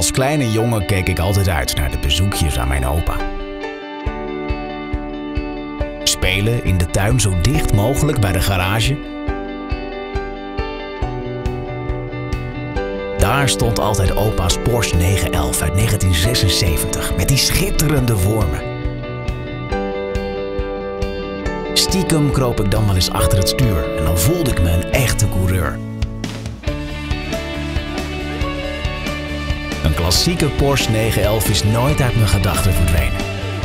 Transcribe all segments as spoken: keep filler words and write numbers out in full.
Als kleine jongen keek ik altijd uit naar de bezoekjes aan mijn opa. Spelen in de tuin zo dicht mogelijk bij de garage. Daar stond altijd opa's Porsche negen elf uit negentien zesenzeventig met die schitterende wormen. Stiekem kroop ik dan wel eens achter het stuur en dan voelde ik me een echte coureur. Een klassieke Porsche negen elf is nooit uit mijn gedachten verdwenen.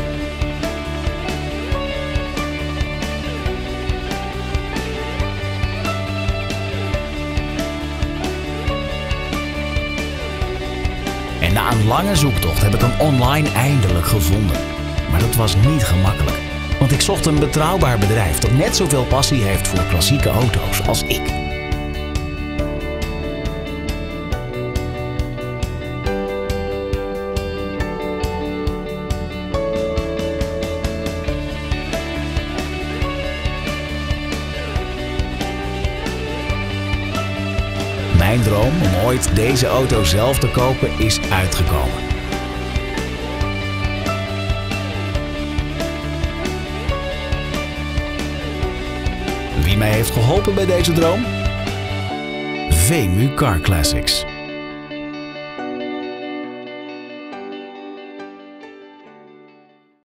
En na een lange zoektocht heb ik hem online eindelijk gevonden. Maar dat was niet gemakkelijk. Want ik zocht een betrouwbaar bedrijf dat net zoveel passie heeft voor klassieke auto's als ik. Mijn droom om ooit deze auto zelf te kopen is uitgekomen. Wie mij heeft geholpen bij deze droom? Vemu Car Classics.